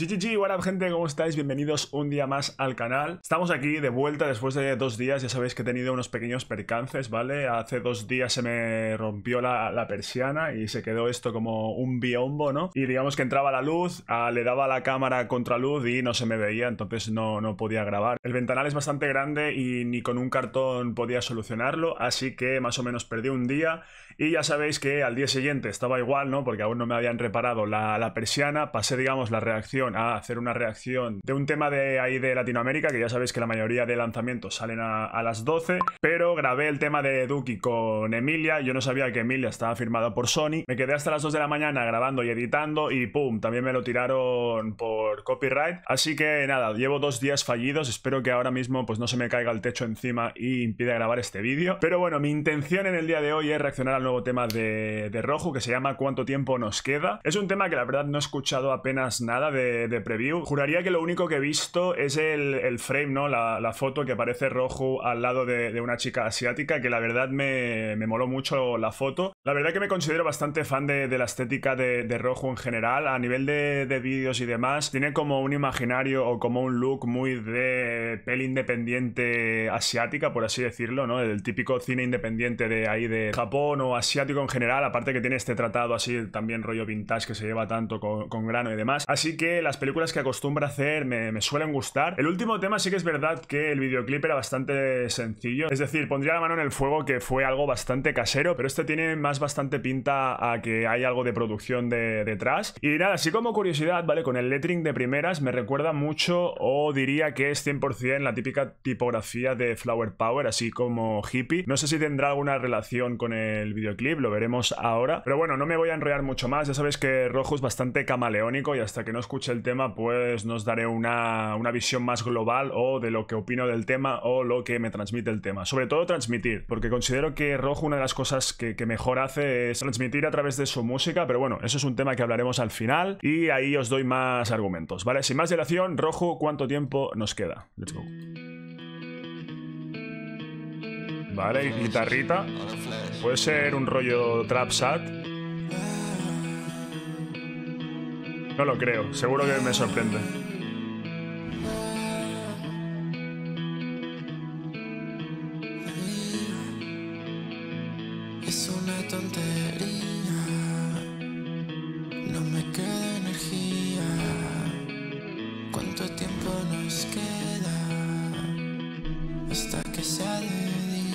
GGG, what up gente, ¿cómo estáis? Bienvenidos un día más al canal. Estamos aquí de vuelta después de 2 días, ya sabéis que he tenido unos pequeños percances, ¿vale? Hace 2 días se me rompió la persiana y se quedó esto como un biombo, ¿no? Y digamos que entraba la luz, le daba a la cámara contraluz y no se me veía, entonces no podía grabar. El ventanal es bastante grande y ni con un cartón podía solucionarlo, así que más o menos perdí un día y ya sabéis que al día siguiente estaba igual, ¿no? Porque aún no me habían reparado la persiana, pasé digamos la reacción a hacer una reacción de un tema de ahí de Latinoamérica, que ya sabéis que la mayoría de lanzamientos salen a las 12, pero grabé el tema de Duki con Emilia. Yo no sabía que Emilia estaba firmada por Sony, me quedé hasta las 2 de la mañana grabando y editando y pum, también me lo tiraron por copyright, así que nada, llevo 2 días fallidos. Espero que ahora mismo pues no se me caiga el techo encima y impida grabar este vídeo, pero bueno, mi intención en el día de hoy es reaccionar al nuevo tema de Rojo, que se llama ¿Cuánto tiempo nos queda? Es un tema que la verdad no he escuchado apenas nada de preview. Juraría que lo único que he visto es el frame, ¿no? La foto que aparece Rojo al lado de una chica asiática, que la verdad me moló mucho la foto. La verdad que me considero bastante fan de la estética de Rojo en general. A nivel de vídeos y demás, tiene como un imaginario o como un look muy de peli independiente asiática, por así decirlo, ¿no? El típico cine independiente de ahí de Japón o asiático en general, aparte que tiene este tratado así también rollo vintage que se lleva tanto con grano y demás. Así que las películas que acostumbra hacer me suelen gustar. El último tema sí que es verdad que el videoclip era bastante sencillo, es decir, pondría la mano en el fuego que fue algo bastante casero, pero este tiene bastante pinta a que hay algo de producción detrás. Y nada, así como curiosidad, ¿vale? Con el lettering de primeras me recuerda mucho, o diría que es 100% la típica tipografía de Flower Power, así como hippie. No sé si tendrá alguna relación con el videoclip, lo veremos ahora, pero bueno, no me voy a enrollar mucho más. Ya sabéis que Rojo es bastante camaleónico y hasta que no escuche el tema pues nos daré una visión más global o de lo que opino del tema o lo que me transmite el tema. Sobre todo transmitir, porque considero que Rojo una de las cosas que mejor hace es transmitir a través de su música, pero bueno, eso es un tema que hablaremos al final y ahí os doy más argumentos, ¿vale? Sin más dilación, Rojo, ¿cuánto tiempo nos queda? Let's go. Vale, guitarrita. Puede ser un rollo trap sad. No lo creo, seguro que me sorprende. Es una tontería, no me queda energía. ¿Cuánto tiempo nos queda hasta que sea de día?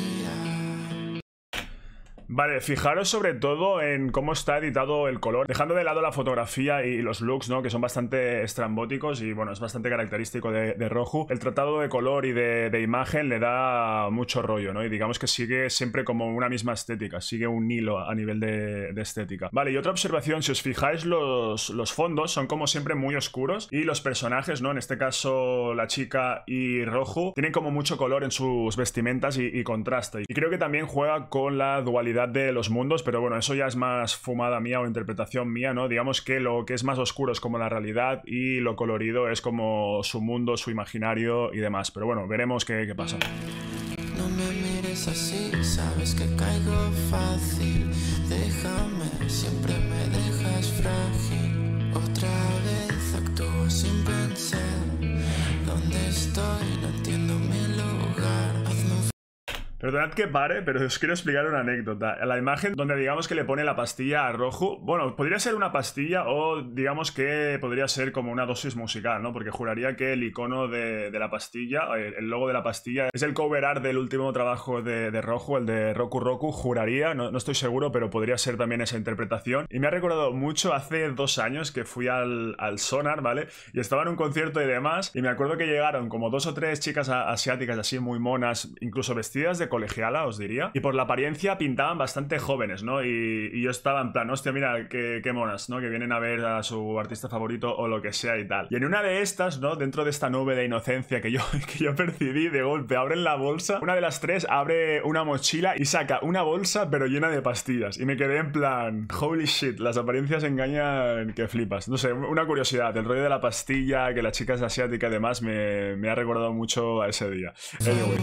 Vale, fijaros sobre todo en cómo está editado el color, dejando de lado la fotografía y los looks, ¿no? Que son bastante estrambóticos y bueno, es bastante característico de Rojo. El tratado de color y de imagen le da mucho rollo, ¿no? Y digamos que sigue siempre como una misma estética, sigue un hilo a nivel de estética. Vale, y otra observación, si os fijáis, los fondos son como siempre muy oscuros y los personajes, ¿no? En este caso la chica y Rojo tienen como mucho color en sus vestimentas y contraste. Y creo que también juega con la dualidad de los mundos, pero bueno, eso ya es más fumada mía o interpretación mía, ¿no? Digamos que lo que es más oscuro es como la realidad y lo colorido es como su mundo, su imaginario y demás, pero bueno, veremos qué pasa. No me mires así, sabes que caigo fácil. Déjame, siempre me dejas frágil. Otra vez actúo sin pensar. ¿Dónde estoy? No entiendo mi lugar. Hazme un Perdonad que pare, pero os quiero explicar una anécdota. La imagen donde digamos que le pone la pastilla a Rojo, bueno, podría ser una pastilla o digamos que podría ser como una dosis musical, ¿no? Porque juraría que el icono de la pastilla, el logo de la pastilla, es el cover art del último trabajo de Rojo, el de Roku Roku, juraría, no estoy seguro, pero podría ser también esa interpretación. Y me ha recordado mucho hace 2 años que fui al Sonar, ¿vale? Y estaba en un concierto y demás, y me acuerdo que llegaron como 2 o 3 chicas asiáticas así muy monas, incluso vestidas de colegiala, os diría, y por la apariencia pintaban bastante jóvenes, ¿no? Y yo estaba en plan, hostia, mira, qué monas, ¿no? Que vienen a ver a su artista favorito o lo que sea y tal. Y en una de estas, ¿no? Dentro de esta nube de inocencia que yo percibí, de golpe abren la bolsa, una de las 3 abre una mochila y saca una bolsa pero llena de pastillas. Y me quedé en plan, holy shit, las apariencias engañan que flipas. No sé, una curiosidad, el rollo de la pastilla, que la chica es asiática y demás, me ha recordado mucho a ese día. Anyway.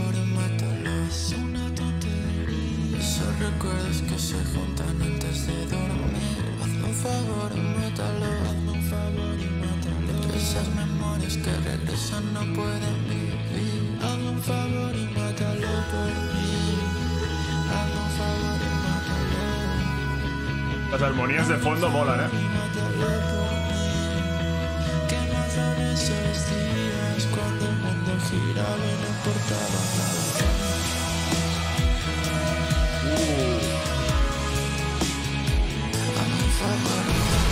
Esos recuerdos que se juntan antes de dormir. Hazme un favor y mátalo, hazme un favor y mátalo. Esa amores que regresan no pueden vivir. Hazme un favor y mátalo por mí. Hazme un favor y mátalo. Las armonías de fondo molan, Mátalo por mí. ¿Qué más dan esos días cuando el mundo giraba y no importaba nada? Hazme un favor.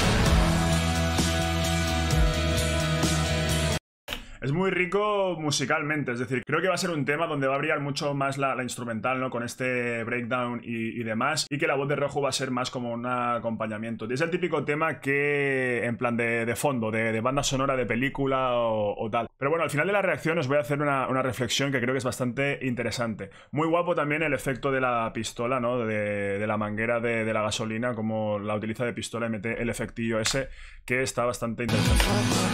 Es muy rico musicalmente, es decir, creo que va a ser un tema donde va a brillar mucho más la instrumental, ¿no? Con este breakdown y demás, y que la voz de Rojo va a ser más como un acompañamiento. Y es el típico tema que, en plan de fondo, de banda sonora de película o tal. Pero bueno, al final de la reacción os voy a hacer una reflexión que creo que es bastante interesante. Muy guapo también el efecto de la pistola, ¿no? De la manguera de la gasolina, como la utiliza de pistola y mete el efectillo ese, que está bastante interesante.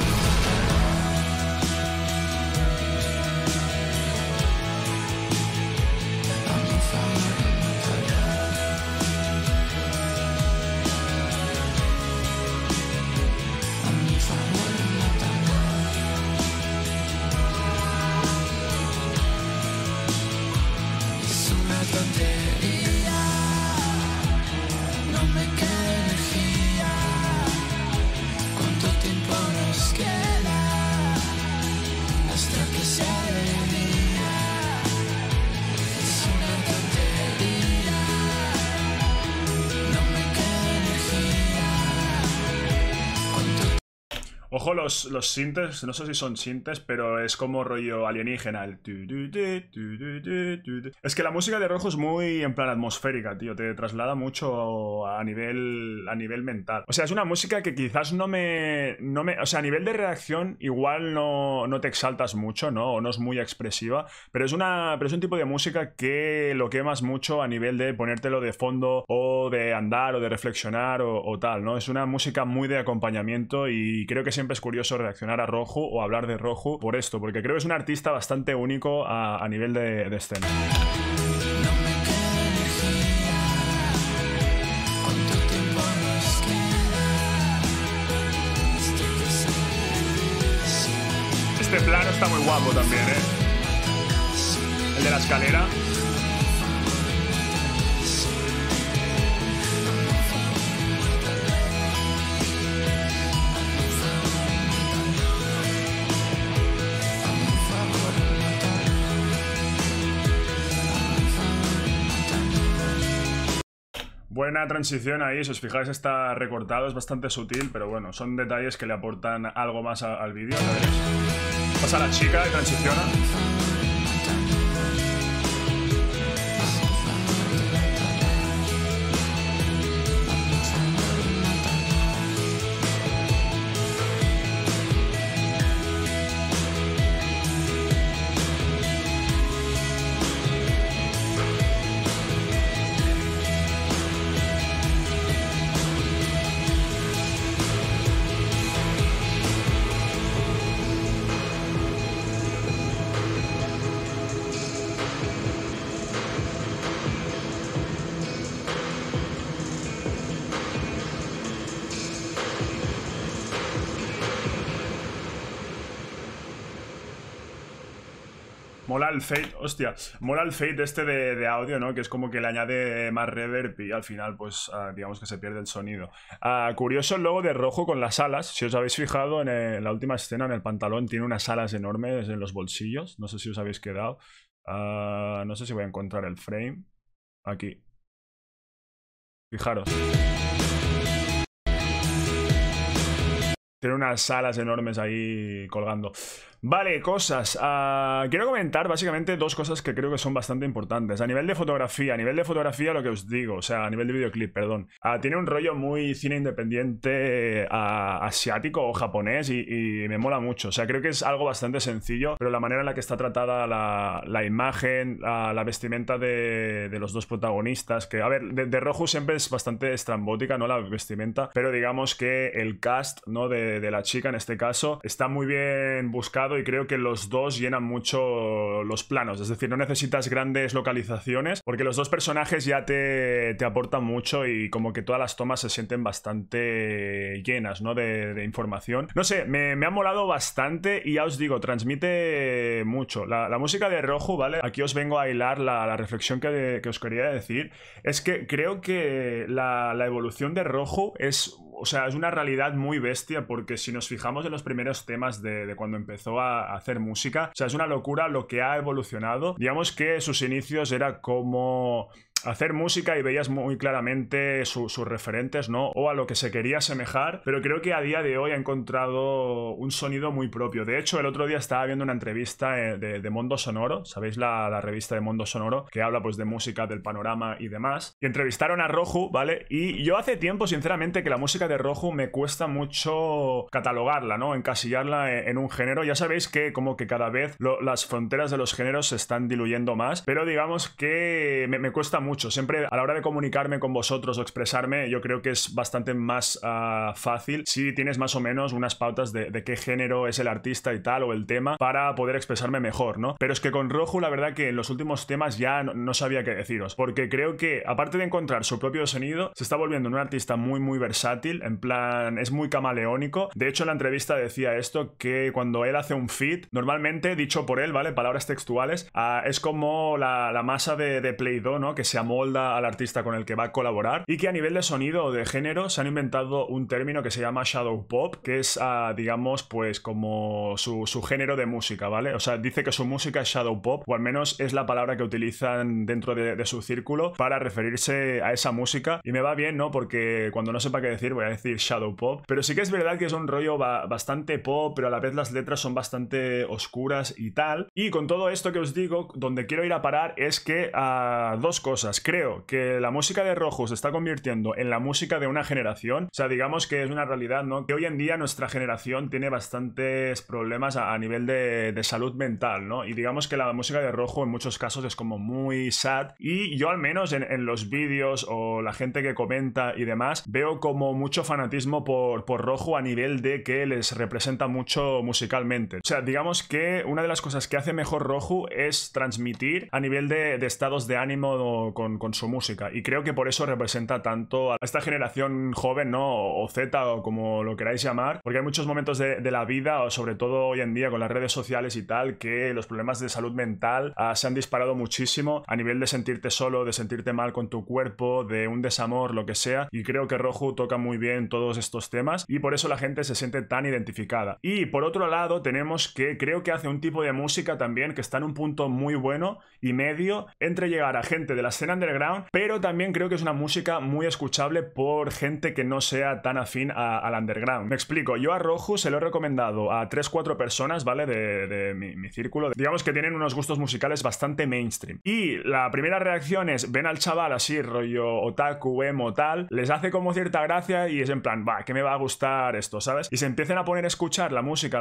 Ojo los sintes, no sé si son sintes, pero es como rollo alienígena. Es que la música de Rojo es muy en plan atmosférica, tío. Te traslada mucho a nivel mental. O sea, es una música que quizás no me... O sea, a nivel de reacción igual no te exaltas mucho, ¿no? O no es muy expresiva. Pero es un tipo de música que lo quemas mucho a nivel de ponértelo de fondo o de andar o de reflexionar o tal, ¿no? Es una música muy de acompañamiento y creo que siempre es curioso reaccionar a Rojo o hablar de Rojo por esto, porque creo que es un artista bastante único a nivel de escena. Este plano está muy guapo también, ¿eh? El de la escalera. Buena transición ahí, si os fijáis está recortado, es bastante sutil, pero bueno, son detalles que le aportan algo más al vídeo, ya veréis. Pasa la chica y transiciona. Mola el fade, hostia, mola el fade este de audio, ¿no? Que es como que le añade más reverb y al final, pues, digamos que se pierde el sonido. Curioso el logo de Rojo con las alas. Si os habéis fijado en la última escena, en el pantalón, tiene unas alas enormes en los bolsillos. No sé si os habéis quedado. No sé si voy a encontrar el frame. Aquí. Fijaros. Tiene unas alas enormes ahí colgando. Vale, cosas. Quiero comentar básicamente dos cosas que creo que son bastante importantes. A nivel de fotografía lo que os digo, o sea, a nivel de videoclip, perdón. Tiene un rollo muy cine independiente asiático o japonés y me mola mucho. O sea, creo que es algo bastante sencillo, pero la manera en la que está tratada la imagen, la vestimenta de los dos protagonistas, que, a ver, de Rojo siempre es bastante estrambótica, ¿no? La vestimenta, pero digamos que el cast, ¿no? De de la chica en este caso está muy bien buscado y creo que los dos llenan mucho los planos, es decir, no necesitas grandes localizaciones porque los dos personajes ya te aportan mucho y como que todas las tomas se sienten bastante llenas, ¿no? de información. No sé, me ha molado bastante y ya os digo, transmite mucho. La música de Roju, ¿vale? Aquí os vengo a hilar la reflexión que os quería decir. Es que creo que la evolución de Roju es... O sea, es una realidad muy bestia porque si nos fijamos en los primeros temas de cuando empezó a hacer música, o sea, es una locura lo que ha evolucionado. Digamos que sus inicios era como... hacer música y veías muy claramente sus referentes, ¿no? O a lo que se quería asemejar, pero creo que a día de hoy ha encontrado un sonido muy propio. De hecho, el otro día estaba viendo una entrevista de Mondo Sonoro, ¿sabéis la revista de Mondo Sonoro? Que habla pues de música, del panorama y demás. Y entrevistaron a Roju, ¿vale? Y yo hace tiempo, sinceramente, que la música de Roju me cuesta mucho catalogarla, ¿no? Encasillarla en un género. Ya sabéis que como que cada vez las fronteras de los géneros se están diluyendo más, pero digamos que me cuesta mucho. Siempre a la hora de comunicarme con vosotros o expresarme, yo creo que es bastante más fácil si tienes más o menos unas pautas de qué género es el artista y tal, o el tema, para poder expresarme mejor, ¿no? Pero es que con Roju, la verdad que en los últimos temas ya no sabía qué deciros, porque creo que, aparte de encontrar su propio sonido, se está volviendo un artista muy, muy versátil, en plan, es muy camaleónico. De hecho, en la entrevista decía esto, que cuando él hace un feat, normalmente, dicho por él, ¿vale? Palabras textuales, es como la masa de Play-Doh, ¿no? Que se amolda al artista con el que va a colaborar, y que a nivel de sonido o de género se han inventado un término que se llama Shadow Pop, que es, digamos, pues como su género de música, ¿vale? O sea, dice que su música es Shadow Pop, o al menos es la palabra que utilizan dentro de su círculo para referirse a esa música, y me va bien, ¿no? Porque cuando no sepa qué decir voy a decir Shadow Pop, pero sí que es verdad que es un rollo bastante pop, pero a la vez las letras son bastante oscuras y tal. Y con todo esto que os digo, donde quiero ir a parar es que dos cosas. Creo que la música de Roju se está convirtiendo en la música de una generación. O sea, digamos que es una realidad, ¿no? Que hoy en día nuestra generación tiene bastantes problemas a nivel de salud mental, ¿no? Y digamos que la música de Roju en muchos casos es como muy sad. Y yo al menos en los vídeos o la gente que comenta y demás, veo como mucho fanatismo por Roju a nivel de que les representa mucho musicalmente. O sea, digamos que una de las cosas que hace mejor Roju es transmitir a nivel de estados de ánimo con su música, y creo que por eso representa tanto a esta generación joven, ¿no? O Z, o como lo queráis llamar, porque hay muchos momentos de la vida, o sobre todo hoy en día con las redes sociales y tal, que los problemas de salud mental se han disparado muchísimo a nivel de sentirte solo, de sentirte mal con tu cuerpo, de un desamor, lo que sea, y creo que Roju toca muy bien todos estos temas y por eso la gente se siente tan identificada. Y por otro lado tenemos que creo que hace un tipo de música también que está en un punto muy bueno y medio entre llegar a gente de la escena underground, pero también creo que es una música muy escuchable por gente que no sea tan afín al underground. Me explico, yo a Roju se lo he recomendado a 3-4 personas, ¿vale? De mi círculo, digamos que tienen unos gustos musicales bastante mainstream, y la primera reacción es, ven al chaval así, rollo otaku, emo, tal, les hace como cierta gracia y es en plan, va, que me va a gustar esto, ¿sabes? Y se empiezan a poner a escuchar la música,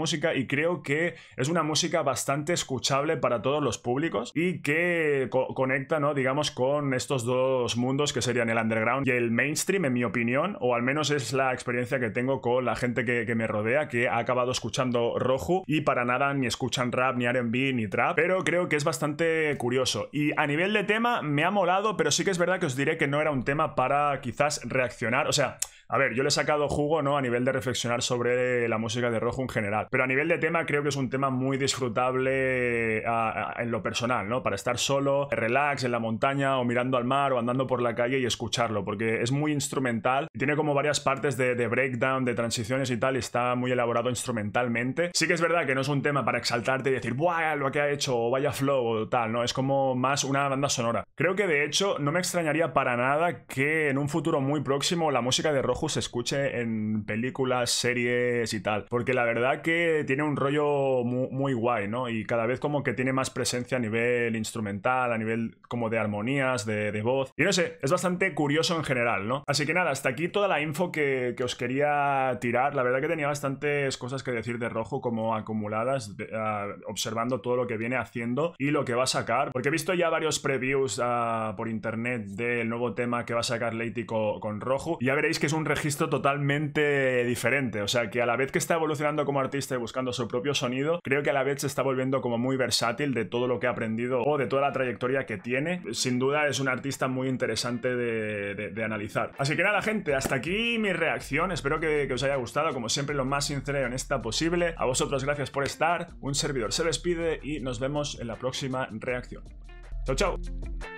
y creo que es una música bastante escuchable para todos los públicos y que conecta, ¿no? Digamos, con estos dos mundos que serían el underground y el mainstream, en mi opinión, o al menos es la experiencia que tengo con la gente que me rodea, que ha acabado escuchando Roju y para nada ni escuchan rap, ni R&B, ni trap, pero creo que es bastante curioso. Y a nivel de tema me ha molado, pero sí que es verdad que os diré que no era un tema para quizás reaccionar, o sea... A ver, yo le he sacado jugo, ¿no? A nivel de reflexionar sobre la música de Roju en general. Pero a nivel de tema creo que es un tema muy disfrutable en lo personal, ¿no? Para estar solo, relax, en la montaña o mirando al mar o andando por la calle y escucharlo. Porque es muy instrumental. Y tiene como varias partes de breakdown, de transiciones y tal. Y está muy elaborado instrumentalmente. Sí que es verdad que no es un tema para exaltarte y decir, ¡buah! Lo que ha hecho, o vaya flow o tal, ¿no? Es como más una banda sonora. Creo que de hecho no me extrañaría para nada que en un futuro muy próximo la música de Roju se escuche en películas, series y tal, porque la verdad que tiene un rollo muy, muy guay, ¿no? Y cada vez como que tiene más presencia a nivel instrumental, a nivel como de armonías de voz. Y no sé, es bastante curioso en general, ¿no? Así que nada, hasta aquí toda la info que os quería tirar. La verdad que tenía bastantes cosas que decir de Rojo como acumuladas, observando todo lo que viene haciendo y lo que va a sacar. Porque he visto ya varios previews por internet del nuevo tema que va a sacar Leity con Rojo. Y ya veréis que es un registro totalmente diferente. O sea, que a la vez que está evolucionando como artista y buscando su propio sonido, creo que a la vez se está volviendo como muy versátil de todo lo que ha aprendido o de toda la trayectoria que tiene. Sin duda es un artista muy interesante de analizar. Así que nada, gente, hasta aquí mi reacción. Espero que os haya gustado, como siempre, lo más sincero y honesta posible. A vosotros gracias por estar. Un servidor se despide y nos vemos en la próxima reacción. Chao, chao.